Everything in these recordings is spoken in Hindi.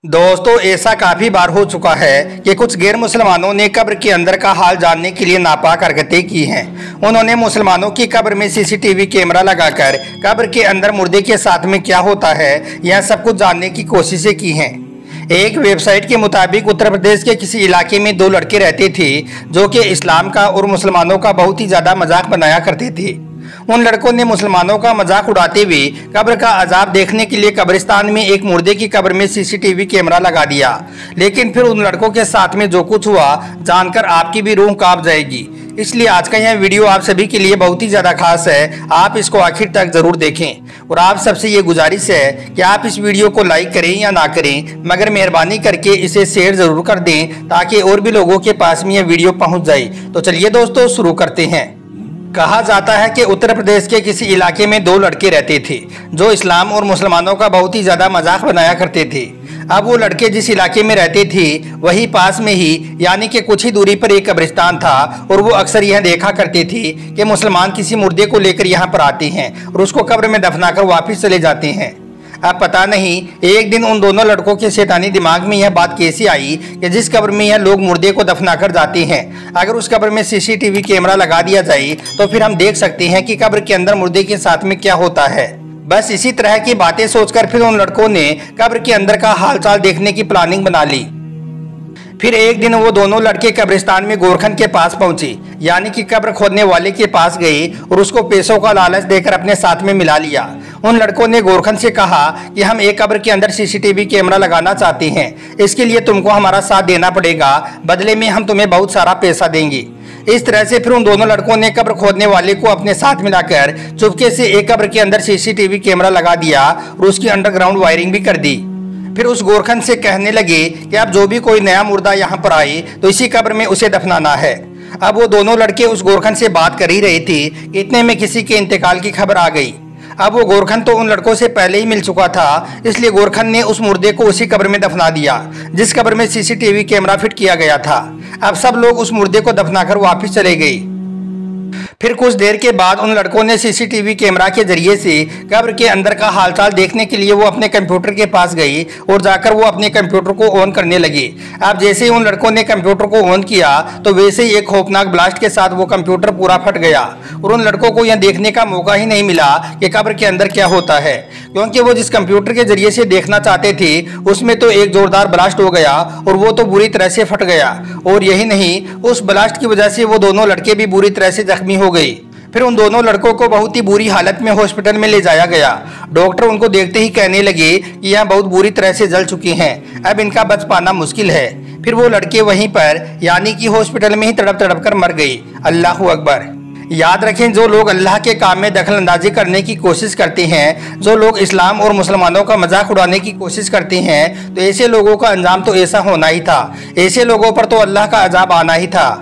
दोस्तों, ऐसा काफी बार हो चुका है कि कुछ गैर मुसलमानों ने कब्र के अंदर का हाल जानने के लिए नापाक हरकतें की हैं। उन्होंने मुसलमानों की कब्र में सीसीटीवी कैमरा लगाकर कब्र के अंदर मुर्दे के साथ में क्या होता है यह सब कुछ जानने की कोशिशें की हैं। एक वेबसाइट के मुताबिक उत्तर प्रदेश के किसी इलाके में दो लड़के रहते थे जो कि इस्लाम का और मुसलमानों का बहुत ही ज़्यादा मजाक बनाया करते थे। उन लड़कों ने मुसलमानों का मजाक उड़ाते हुए कब्र का अजाब देखने के लिए कब्रिस्तान में एक मुर्दे की कब्र में सीसीटीवी कैमरा लगा दिया। लेकिन फिर उन लड़कों के साथ में जो कुछ हुआ जानकर आपकी भी रूह कांप जाएगी। इसलिए आज का यह वीडियो आप सभी के लिए बहुत ही ज़्यादा खास है। आप इसको आखिर तक ज़रूर देखें और आप सबसे ये गुजारिश है कि आप इस वीडियो को लाइक करें या ना करें, मगर मेहरबानी करके इसे शेयर ज़रूर कर दें ताकि और भी लोगों के पास में यह वीडियो पहुँच जाए। तो चलिए दोस्तों, शुरू करते हैं। कहा जाता है कि उत्तर प्रदेश के किसी इलाके में दो लड़के रहते थे जो इस्लाम और मुसलमानों का बहुत ही ज़्यादा मजाक बनाया करते थे। अब वो लड़के जिस इलाके में रहते थे वही पास में ही यानी कि कुछ ही दूरी पर एक कब्रिस्तान था और वो अक्सर यह देखा करते थे कि मुसलमान किसी मुर्दे को लेकर यहाँ पर आते हैं और उसको कब्र में दफनाकर वापस चले जाते हैं। अब पता नहीं एक दिन उन दोनों लड़कों के शैतानी दिमाग में यह बात कैसी आई कि जिस कब्र में यह लोग मुर्दे को दफनाकर जाते हैं, अगर उस कब्र में सीसीटीवी कैमरा लगा दिया जाए तो फिर हम देख सकते हैं कि कब्र के अंदर मुर्दे के साथ में क्या होता है। बस इसी तरह की बातें सोचकर फिर उन लड़कों ने कब्र के अंदर का हालचाल देखने की प्लानिंग बना ली। फिर एक दिन वो दोनों लड़के कब्रिस्तान में गोरखन के पास पहुंचे, यानी कि कब्र खोदने वाले के पास गए और उसको पैसों का लालच देकर अपने साथ में मिला लिया। उन लड़कों ने गोरखन से कहा कि हम एक कब्र के अंदर सीसीटीवी कैमरा लगाना चाहते हैं, इसके लिए तुमको हमारा साथ देना पड़ेगा, बदले में हम तुम्हें बहुत सारा पैसा देंगे। इस तरह से फिर उन दोनों लड़कों ने कब्र खोदने वाले को अपने साथ मिलाकर चुपके से एक कब्र के अंदर सीसीटीवी कैमरा लगा दिया और उसकी अंडरग्राउंड वायरिंग भी कर दी। फिर उस गोरखन से कहने लगे कि अब जो भी कोई नया मुर्दा यहाँ पर आए तो इसी कब्र में उसे दफनाना है। अब वो दोनों लड़के उस गोरखन से बात कर ही रहे थे, इतने में किसी के इंतकाल की खबर आ गई। अब वो गोरखन तो उन लड़कों से पहले ही मिल चुका था, इसलिए गोरखन ने उस मुर्दे को उसी कब्र में दफना दिया जिस कब्र में सीसीटीवी कैमरा फिट किया गया था। अब सब लोग उस मुर्दे को दफनाकर वापस चले गए। फिर कुछ देर के बाद उन लड़कों ने सीसीटीवी कैमरा के जरिए से कब्र के अंदर का हालचाल देखने के लिए वो अपने कंप्यूटर के पास गए और जाकर वो अपने कंप्यूटर को ऑन करने लगे। अब जैसे ही उन लड़कों ने कंप्यूटर को ऑन किया तो वैसे ही एक खौफनाक ब्लास्ट के साथ वो कंप्यूटर पूरा फट गया और उन लड़कों को यह देखने का मौका ही नहीं मिला कि कब्र के अंदर क्या होता है, क्योंकि वो जिस कंप्यूटर के जरिए से देखना चाहते थे उसमें तो एक जोरदार ब्लास्ट हो गया और वो तो बुरी तरह से फट गया। और यही नहीं, उस ब्लास्ट की वजह से वो दोनों लड़के भी बुरी तरह से जख्मी हो गए। फिर उन दोनों लड़कों को बहुत ही बुरी हालत में हॉस्पिटल में ले जाया गया। डॉक्टर उनको देखते ही कहने लगे कि यह बहुत बुरी तरह से जल चुके हैं, अब इनका बच पाना मुश्किल है। फिर वो लड़के वहीं पर यानी कि हॉस्पिटल में ही तड़प तड़प कर मर गए। अल्लाह अकबर। याद रखें, जो लोग अल्लाह के काम में दखल अंदाजी करने की कोशिश करते हैं, जो लोग इस्लाम और मुसलमानों का मजाक उड़ाने की कोशिश करते हैं, तो ऐसे लोगों का अंजाम तो ऐसा होना ही था। ऐसे लोगों पर तो अल्लाह का अजाब आना ही था।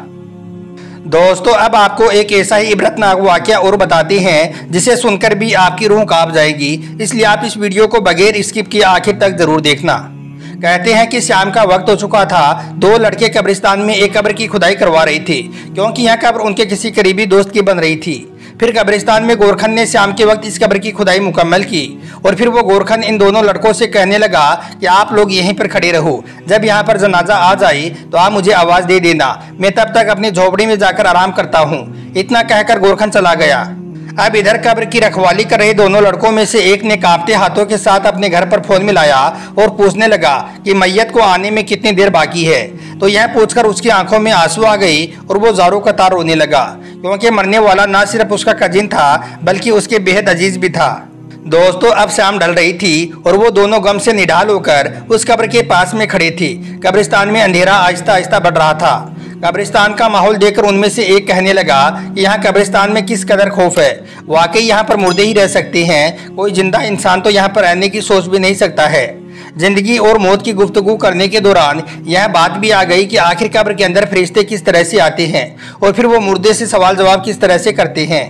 दोस्तों, अब आपको एक ऐसा ही इबरतनाक वाक़या और बताते हैं जिसे सुनकर भी आपकी रूह कांप जाएगी, इसलिए आप इस वीडियो को बगैर स्किप किए आखिर तक जरूर देखना। कहते हैं कि शाम का वक्त हो चुका था। दो लड़के कब्रिस्तान में एक कब्र की खुदाई करवा रहे थे, क्योंकि यह कब्र उनके किसी करीबी दोस्त की बन रही थी। फिर कब्रिस्तान में गोरखन ने शाम के वक्त इस कब्र की खुदाई मुकम्मल की और फिर वो गोरखन इन दोनों लड़कों से कहने लगा कि आप लोग यहीं पर खड़े रहो, जब यहाँ पर जनाजा आ जाए तो आप मुझे आवाज़ दे देना, मैं तब तक अपनी झोपड़ी में जाकर आराम करता हूँ। इतना कहकर गोरखन चला गया। अब इधर कब्र की रखवाली कर रहे दोनों लड़कों में से एक ने कांपते हाथों के साथ अपने घर पर फोन मिलाया और पूछने लगा कि मैयत को आने में कितनी देर बाकी है। तो यह पूछकर उसकी आंखों में आंसू आ गई और वो ज़ारों कतार रोने लगा, क्योंकि मरने वाला ना सिर्फ उसका कजिन था बल्कि उसके बेहद अजीज भी था। दोस्तों, अब शाम ढल रही थी और वो दोनों गम से निढाल होकर उस कब्र के पास में खड़े थे। कब्रिस्तान में अंधेरा आहिस्ता आहिस्ता बढ़ रहा था। कब्रिस्तान का माहौल देखकर उनमें से एक कहने लगा कि यहाँ कब्रिस्तान में किस कदर खौफ है, वाकई यहाँ पर मुर्दे ही रह सकते हैं, कोई जिंदा इंसान तो यहाँ पर रहने की सोच भी नहीं सकता है। जिंदगी और मौत की गुफ्तगू करने के दौरान यह बात भी आ गई कि आखिर कब्र के अंदर फरिश्ते किस तरह से आते हैं और फिर वो मुर्दे से सवाल जवाब किस तरह से करते हैं।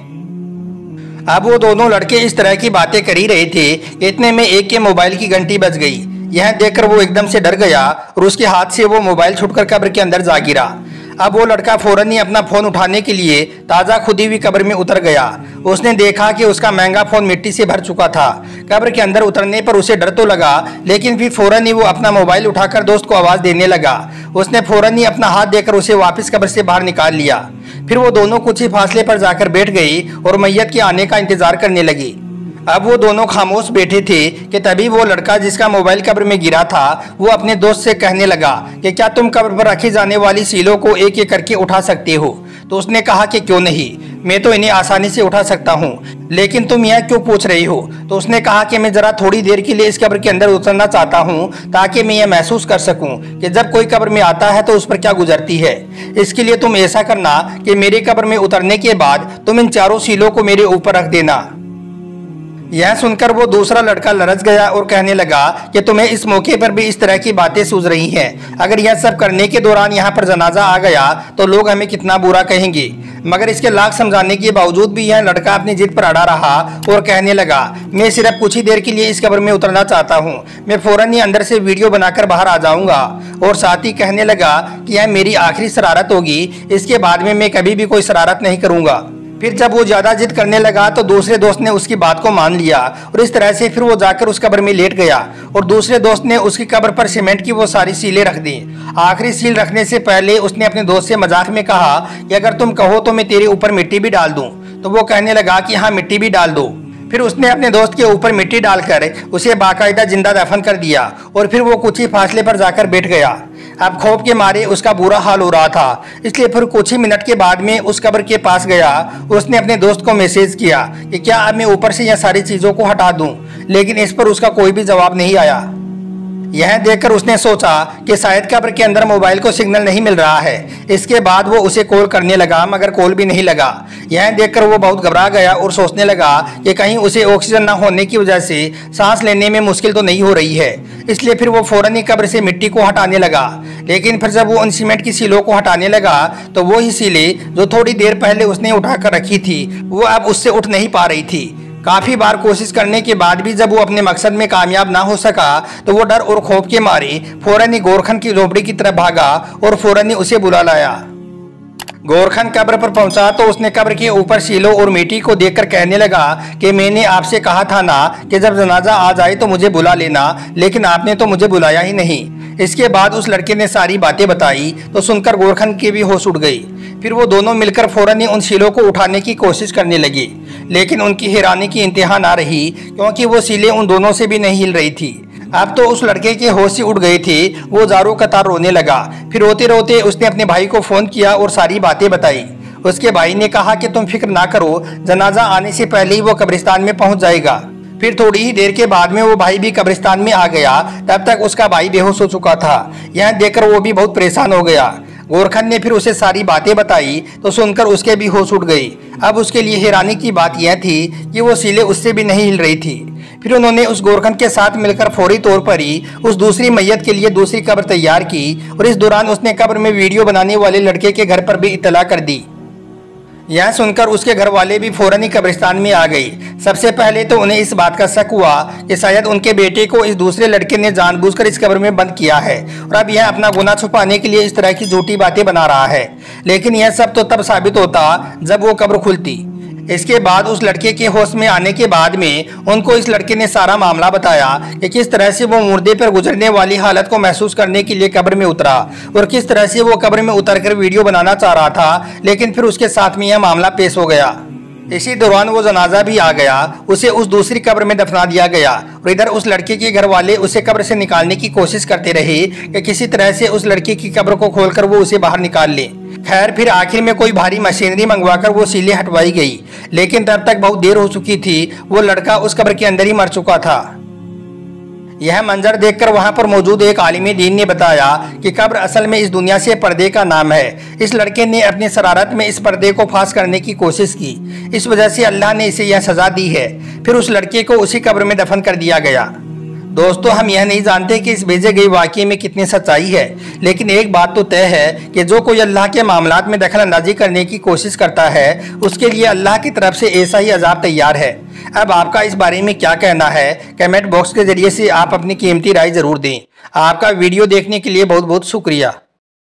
अब वो दोनों लड़के इस तरह की बातें कर ही रहे थे, इतने में एक के मोबाइल की घंटी बज गई। यह देखकर वो एकदम से डर गया और उसके हाथ से वो मोबाइल छूटकर कब्र के अंदर जा गिरा। अब वो लड़का फौरन ही अपना फोन उठाने के लिए ताज़ा खुदी हुई कब्र में उतर गया। उसने देखा कि उसका महंगा फोन मिट्टी से भर चुका था। कब्र के अंदर उतरने पर उसे डर तो लगा, लेकिन फिर फौरन ही वो अपना मोबाइल उठाकर दोस्त को आवाज़ देने लगा। उसने फौरन ही अपना हाथ देकर उसे वापस कब्र से बाहर निकाल लिया। फिर वो दोनों कुछ ही फासले पर जाकर बैठ गई और मैयत के आने का इंतजार करने लगी। अब वो दोनों खामोश बैठे थे कि तभी वो लड़का जिसका मोबाइल कब्र में गिरा था वो अपने दोस्त से कहने लगा कि क्या तुम कब्र पर रखी जाने वाली सीलों को एक एक करके उठा सकते हो। तो उसने कहा कि क्यों नहीं, मैं तो इन्हें आसानी से उठा सकता हूँ, लेकिन तुम यह क्यों पूछ रही हो। तो उसने कहा कि मैं ज़रा थोड़ी देर के लिए इस कब्र के अंदर उतरना चाहता हूँ ताकि मैं यह महसूस कर सकूँ कि जब कोई कब्र में आता है तो उस पर क्या गुजरती है। इसके लिए तुम ऐसा करना कि मेरे कब्र में उतरने के बाद तुम इन चारों सीलों को मेरे ऊपर रख देना। यह सुनकर वो दूसरा लड़का लरज गया और कहने लगा कि तुम्हें इस मौके पर भी इस तरह की बातें सूझ रही हैं। अगर यह सब करने के दौरान यहाँ पर जनाजा आ गया तो लोग हमें कितना बुरा कहेंगे। मगर इसके लाख समझाने के बावजूद भी यह लड़का अपनी जिद पर अड़ा रहा और कहने लगा मैं सिर्फ कुछ ही देर के लिए इस कब्र में उतरना चाहता हूँ, मैं फौरन ही अंदर से वीडियो बनाकर बाहर आ जाऊँगा। और साथ ही कहने लगा कि यह मेरी आखिरी शरारत होगी, इसके बाद में मैं कभी भी कोई शरारत नहीं करूँगा। फिर जब वो ज़्यादा जिद करने लगा तो दूसरे दोस्त ने उसकी बात को मान लिया और इस तरह से फिर वो जाकर उस कब्र में लेट गया और दूसरे दोस्त ने उसकी कब्र पर सीमेंट की वो सारी सीलें रख दी। आखिरी सील रखने से पहले उसने अपने दोस्त से मजाक में कहा कि अगर तुम कहो तो मैं तेरे ऊपर मिट्टी भी डाल दूँ। तो वो कहने लगा कि हाँ मिट्टी भी डाल दो। फिर उसने अपने दोस्त के ऊपर मिट्टी डालकर उसे बाकायदा जिंदा दफन कर दिया और फिर वो कुछ ही फासले पर जाकर बैठ गया। अब खौफ के मारे उसका बुरा हाल हो रहा था, इसलिए फिर कुछ ही मिनट के बाद में उस कब्र के पास गया और उसने अपने दोस्त को मैसेज किया कि क्या अब मैं ऊपर से यह सारी चीज़ों को हटा दूं, लेकिन इस पर उसका कोई भी जवाब नहीं आया। यह देखकर उसने सोचा कि शायद कब्र के अंदर मोबाइल को सिग्नल नहीं मिल रहा है। इसके बाद वो उसे कॉल करने लगा मगर कॉल भी नहीं लगा। यह देखकर वो बहुत घबरा गया और सोचने लगा कि कहीं उसे ऑक्सीजन न होने की वजह से सांस लेने में मुश्किल तो नहीं हो रही है। इसलिए फिर वो फौरन ही कब्र से मिट्टी को हटाने लगा। लेकिन फिर जब वो उन सीमेंट की सीलों को हटाने लगा तो वो ही सीलें जो थोड़ी देर पहले उसने उठाकर रखी थी वो अब उससे उठ नहीं पा रही थी। काफ़ी बार कोशिश करने के बाद भी जब वो अपने मकसद में कामयाब ना हो सका तो वो डर और खौफ के मारे फौरन ही गोरखन की झोपड़ी की तरफ भागा और फौरन ही उसे बुला लाया। गोरखन कब्र पर पहुंचा तो उसने कब्र के ऊपर सीलों और मिट्टी को देखकर कहने लगा कि मैंने आपसे कहा था ना कि जब जनाजा आ जाए तो मुझे बुला लेना, लेकिन आपने तो मुझे बुलाया ही नहीं। इसके बाद उस लड़के ने सारी बातें बताई तो सुनकर गोरखन की भी होश उड़ गई। फिर वो दोनों मिलकर फौरन ही उन सीलों को उठाने की कोशिश करने लगे, लेकिन उनकी हैरानी की इंतहा ना रही क्योंकि वो सीलें उन दोनों से भी नहीं हिल रही थी। अब तो उस लड़के के होश ही उड़ गए थे, वो ज़ारों कतार रोने लगा। फिर रोते रोते उसने अपने भाई को फ़ोन किया और सारी बातें बताई। उसके भाई ने कहा कि तुम फिक्र ना करो, जनाजा आने से पहले ही वो कब्रिस्तान में पहुंच जाएगा। फिर थोड़ी ही देर के बाद में वो भाई भी कब्रिस्तान में आ गया। तब तक उसका भाई बेहोश हो चुका था। यह देखकर वो भी बहुत परेशान हो गया। गोरखन ने फिर उसे सारी बातें बताई तो सुनकर उसके भी होश उड़ गई। अब उसके लिए हैरानी की बात यह थी कि वो सीलें उससे भी नहीं हिल रही थी। फिर उन्होंने उस गोरखन के साथ मिलकर फौरी तौर पर ही उस दूसरी मैयत के लिए दूसरी कब्र तैयार की और इस दौरान उसने कब्र में वीडियो बनाने वाले लड़के के घर पर भी इत्तला कर दी। यह सुनकर उसके घर वाले भी फौरन ही कब्रिस्तान में आ गई। सबसे पहले तो उन्हें इस बात का शक हुआ कि शायद उनके बेटे को इस दूसरे लड़के ने जानबूझकर इस कब्र में बंद किया है और अब यह अपना गुनाह छुपाने के लिए इस तरह की झूठी बातें बना रहा है। लेकिन यह सब तो तब साबित होता जब वो कब्र खुलती। इसके बाद उस लड़के के होश में आने के बाद में उनको इस लड़के ने सारा मामला बताया कि किस तरह से वो मुर्दे पर गुजरने वाली हालत को महसूस करने के लिए कब्र में उतरा और किस तरह से वो कब्र में उतरकर वीडियो बनाना चाह रहा था, लेकिन फिर उसके साथ में यह मामला पेश हो गया। इसी दौरान वो जनाजा भी आ गया, उसे उस दूसरी कब्र में दफना दिया गया और इधर उस लड़के के घर वाले उसे कब्र से निकालने की कोशिश करते रहे कि किसी तरह से उस लड़के की कब्र को खोलकर वो उसे बाहर निकाल ले। खैर फिर आखिर में कोई भारी मशीनरी मंगवाकर वो सीलें हटवाई गई, लेकिन तब तक बहुत देर हो चुकी थी। वो लड़का उस कब्र के अंदर ही मर चुका था। यह मंजर देखकर वहां पर मौजूद एक आलिम दीन ने बताया कि कब्र असल में इस दुनिया से पर्दे का नाम है। इस लड़के ने अपनी शरारत में इस पर्दे को फाश करने की कोशिश की, इस वजह से अल्लाह ने इसे यह सजा दी है। फिर उस लड़के को उसी कब्र में दफन कर दिया गया। दोस्तों, हम यह नहीं जानते कि इस भेजे गए वाक़ये में कितनी सच्चाई है, लेकिन एक बात तो तय है कि जो कोई अल्लाह के मामलात में दखल अंदाजी करने की कोशिश करता है उसके लिए अल्लाह की तरफ से ऐसा ही अजाब तैयार है। अब आपका इस बारे में क्या कहना है, कमेंट बॉक्स के जरिए से आप अपनी कीमती राय ज़रूर दें। आपका वीडियो देखने के लिए बहुत बहुत शुक्रिया।